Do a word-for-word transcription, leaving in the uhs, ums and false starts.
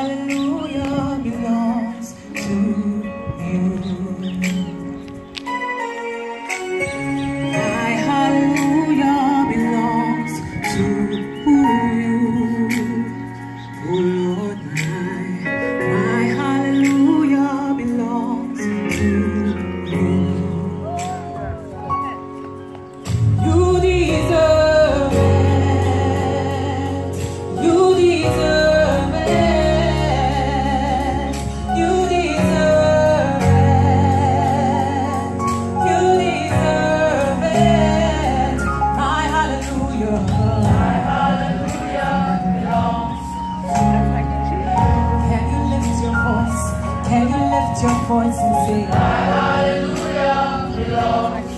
hallelujah belongs to you. My hallelujah belongs to you. Oh Lord, my, my hallelujah belongs to you. You deserve it. You deserve it. You deserve it. You deserve it. My hallelujah. My hallelujah belongs. Can you lift your voice? Can you lift your voice and sing? My hallelujah belongs.